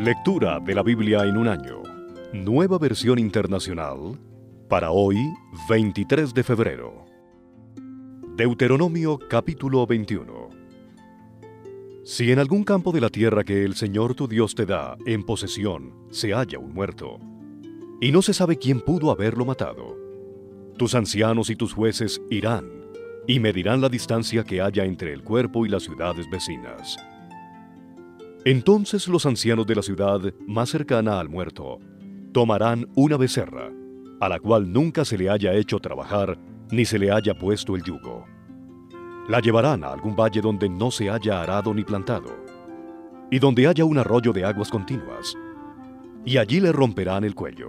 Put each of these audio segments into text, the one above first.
Lectura de la Biblia en un año. Nueva versión internacional para hoy, 23 de febrero. Deuteronomio capítulo 21. Si en algún campo de la tierra que el Señor tu Dios te da en posesión se halla un muerto, y no se sabe quién pudo haberlo matado, tus ancianos y tus jueces irán y medirán la distancia que haya entre el cuerpo y las ciudades vecinas. Entonces los ancianos de la ciudad más cercana al muerto tomarán una becerra, a la cual nunca se le haya hecho trabajar ni se le haya puesto el yugo. La llevarán a algún valle donde no se haya arado ni plantado, y donde haya un arroyo de aguas continuas, y allí le romperán el cuello.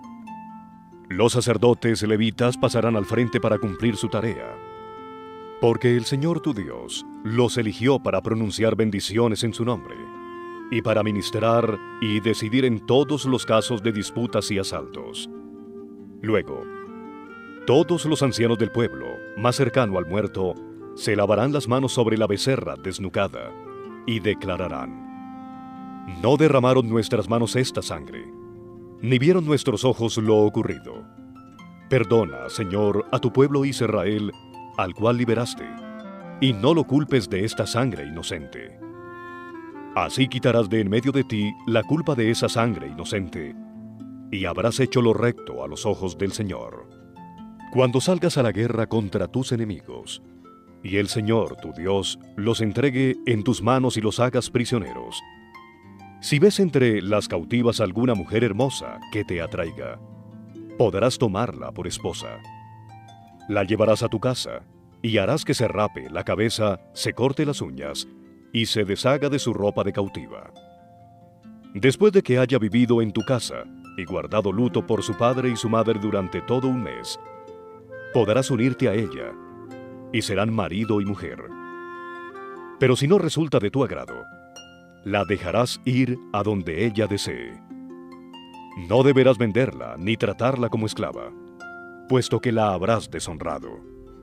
Los sacerdotes levitas pasarán al frente para cumplir su tarea, porque el Señor tu Dios los eligió para pronunciar bendiciones en su nombre, y para ministrar y decidir en todos los casos de disputas y asaltos. Luego, todos los ancianos del pueblo, más cercano al muerto, se lavarán las manos sobre la becerra desnucada, y declararán: no derramaron nuestras manos esta sangre, ni vieron nuestros ojos lo ocurrido. Perdona, Señor, a tu pueblo Israel, al cual liberaste, y no lo culpes de esta sangre inocente. Así quitarás de en medio de ti la culpa de esa sangre inocente, y habrás hecho lo recto a los ojos del Señor. Cuando salgas a la guerra contra tus enemigos, y el Señor, tu Dios, los entregue en tus manos y los hagas prisioneros, si ves entre las cautivas alguna mujer hermosa que te atraiga, podrás tomarla por esposa. La llevarás a tu casa, y harás que se rape la cabeza, se corte las uñas, y se deshaga de su ropa de cautiva. Después de que haya vivido en tu casa y guardado luto por su padre y su madre durante todo un mes, podrás unirte a ella, y serán marido y mujer. Pero si no resulta de tu agrado, la dejarás ir a donde ella desee. No deberás venderla ni tratarla como esclava, puesto que la habrás deshonrado.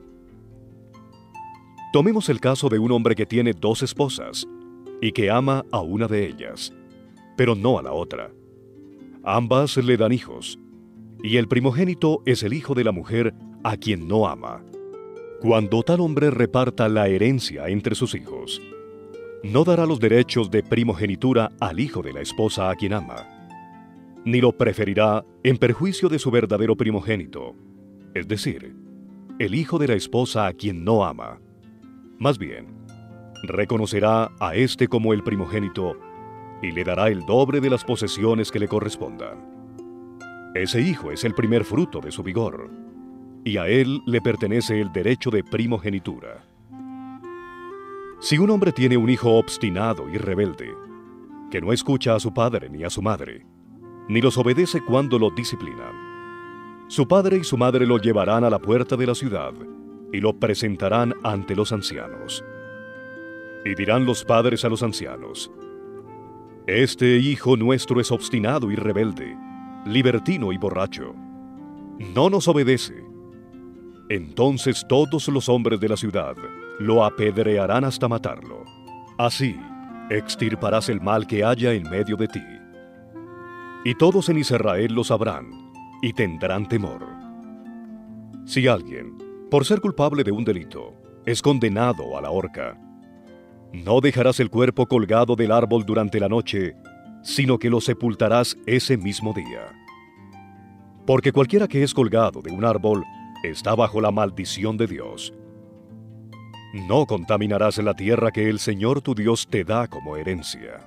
Tomemos el caso de un hombre que tiene 2 esposas y que ama a una de ellas, pero no a la otra. Ambas le dan hijos, y el primogénito es el hijo de la mujer a quien no ama. Cuando tal hombre reparta la herencia entre sus hijos, no dará los derechos de primogenitura al hijo de la esposa a quien ama, ni lo preferirá en perjuicio de su verdadero primogénito, es decir, el hijo de la esposa a quien no ama. Más bien, reconocerá a éste como el primogénito y le dará el doble de las posesiones que le correspondan. Ese hijo es el primer fruto de su vigor, y a él le pertenece el derecho de primogenitura. Si un hombre tiene un hijo obstinado y rebelde, que no escucha a su padre ni a su madre, ni los obedece cuando lo disciplinan, su padre y su madre lo llevarán a la puerta de la ciudad y lo presentarán ante los ancianos. Y dirán los padres a los ancianos: este hijo nuestro es obstinado y rebelde, libertino y borracho. No nos obedece. Entonces todos los hombres de la ciudad lo apedrearán hasta matarlo. Así extirparás el mal que haya en medio de ti. Y todos en Israel lo sabrán y tendrán temor. Si alguien, por ser culpable de un delito, es condenado a la horca, no dejarás el cuerpo colgado del árbol durante la noche, sino que lo sepultarás ese mismo día. Porque cualquiera que es colgado de un árbol está bajo la maldición de Dios. No contaminarás la tierra que el Señor tu Dios te da como herencia.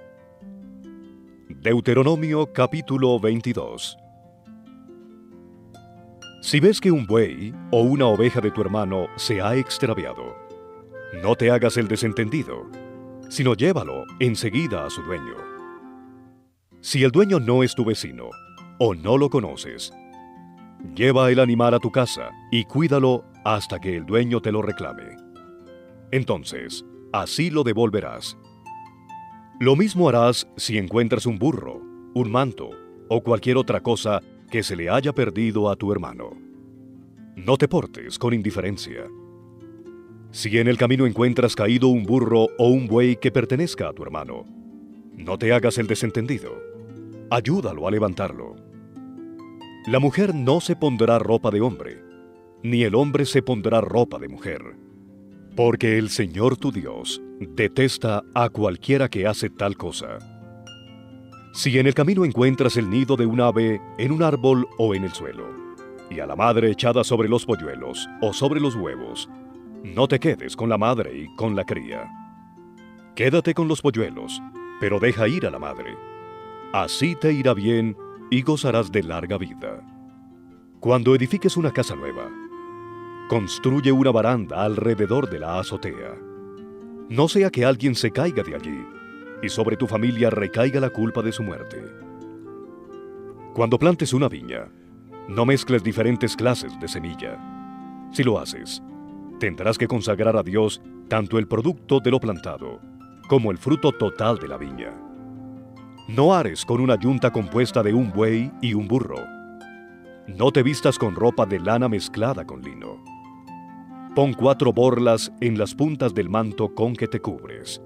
Deuteronomio capítulo 22. Si ves que un buey o una oveja de tu hermano se ha extraviado, no te hagas el desentendido, sino llévalo enseguida a su dueño. Si el dueño no es tu vecino o no lo conoces, lleva el animal a tu casa y cuídalo hasta que el dueño te lo reclame. Entonces, así lo devolverás. Lo mismo harás si encuentras un burro, un manto o cualquier otra cosa que se le haya perdido a tu hermano. No te portes con indiferencia. Si en el camino encuentras caído un burro o un buey que pertenezca a tu hermano, No te hagas el desentendido. Ayúdalo a levantarlo. La mujer no se pondrá ropa de hombre, ni el hombre se pondrá ropa de mujer. Porque el Señor tu Dios detesta a cualquiera que hace tal cosa. Si en el camino encuentras el nido de un ave en un árbol o en el suelo, y a la madre echada sobre los polluelos o sobre los huevos, no te quedes con la madre y con la cría. Quédate con los polluelos, pero deja ir a la madre. Así te irá bien y gozarás de larga vida. Cuando edifiques una casa nueva, construye una baranda alrededor de la azotea. No sea que alguien se caiga de allí y sobre tu familia recaiga la culpa de su muerte. Cuando plantes una viña, no mezcles diferentes clases de semilla. Si lo haces, tendrás que consagrar a Dios tanto el producto de lo plantado como el fruto total de la viña. No ares con una yunta compuesta de un buey y un burro. No te vistas con ropa de lana mezclada con lino. Pon 4 borlas en las puntas del manto con que te cubres.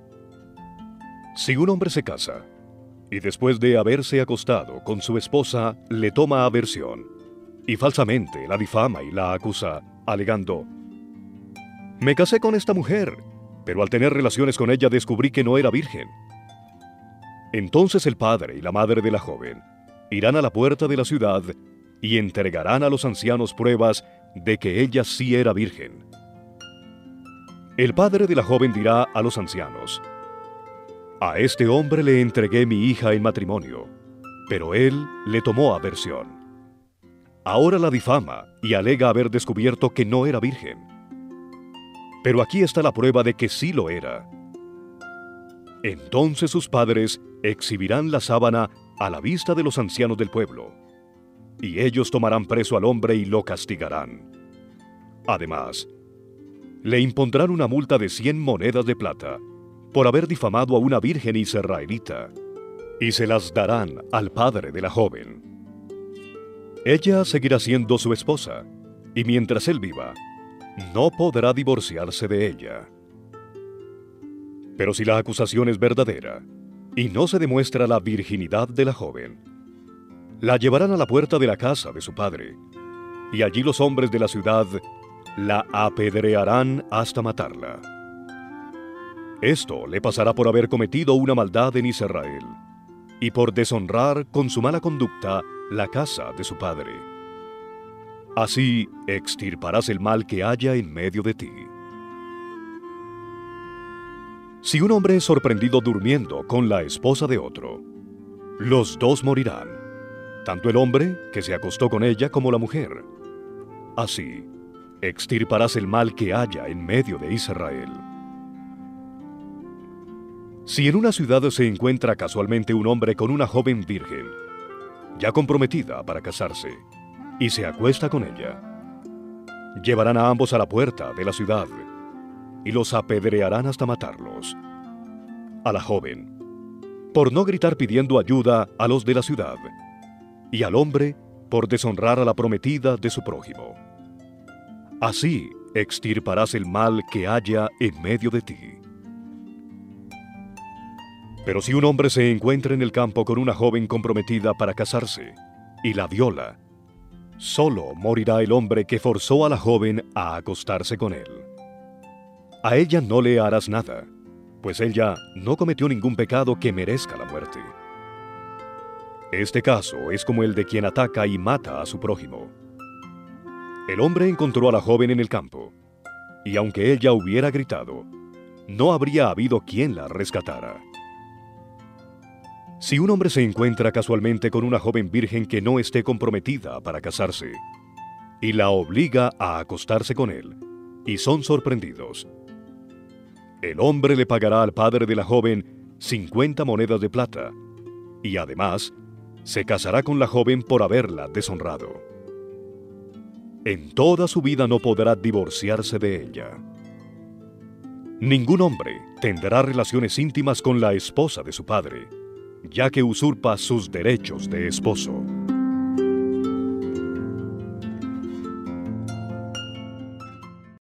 Si un hombre se casa, y después de haberse acostado con su esposa le toma aversión, y falsamente la difama y la acusa, alegando: me casé con esta mujer, pero al tener relaciones con ella descubrí que no era virgen. Entonces el padre y la madre de la joven irán a la puerta de la ciudad y entregarán a los ancianos pruebas de que ella sí era virgen. El padre de la joven dirá a los ancianos: a este hombre le entregué mi hija en matrimonio, pero él le tomó aversión. Ahora la difama y alega haber descubierto que no era virgen. Pero aquí está la prueba de que sí lo era. Entonces sus padres exhibirán la sábana a la vista de los ancianos del pueblo, y ellos tomarán preso al hombre y lo castigarán. Además, le impondrán una multa de 100 monedas de plata por haber difamado a una virgen israelita, y se las darán al padre de la joven. Ella seguirá siendo su esposa, y mientras él viva, no podrá divorciarse de ella. Pero si la acusación es verdadera y no se demuestra la virginidad de la joven, la llevarán a la puerta de la casa de su padre, y allí los hombres de la ciudad la apedrearán hasta matarla. Esto le pasará por haber cometido una maldad en Israel y por deshonrar con su mala conducta la casa de su padre. Así extirparás el mal que haya en medio de ti. Si un hombre es sorprendido durmiendo con la esposa de otro, los dos morirán, tanto el hombre que se acostó con ella como la mujer. Así extirparás el mal que haya en medio de Israel. Si en una ciudad se encuentra casualmente un hombre con una joven virgen, ya comprometida para casarse, y se acuesta con ella, llevarán a ambos a la puerta de la ciudad y los apedrearán hasta matarlos. A la joven, por no gritar pidiendo ayuda a los de la ciudad, y al hombre, por deshonrar a la prometida de su prójimo. Así extirparás el mal que haya en medio de ti. Pero si un hombre se encuentra en el campo con una joven comprometida para casarse y la viola, solo morirá el hombre que forzó a la joven a acostarse con él. A ella no le harás nada, pues ella no cometió ningún pecado que merezca la muerte. Este caso es como el de quien ataca y mata a su prójimo. El hombre encontró a la joven en el campo, y aunque ella hubiera gritado, no habría habido quien la rescatara. Si un hombre se encuentra casualmente con una joven virgen que no esté comprometida para casarse, y la obliga a acostarse con él, y son sorprendidos, el hombre le pagará al padre de la joven 50 monedas de plata, y además se casará con la joven por haberla deshonrado. En toda su vida no podrá divorciarse de ella. Ningún hombre tendrá relaciones íntimas con la esposa de su padre, ya que usurpa sus derechos de esposo.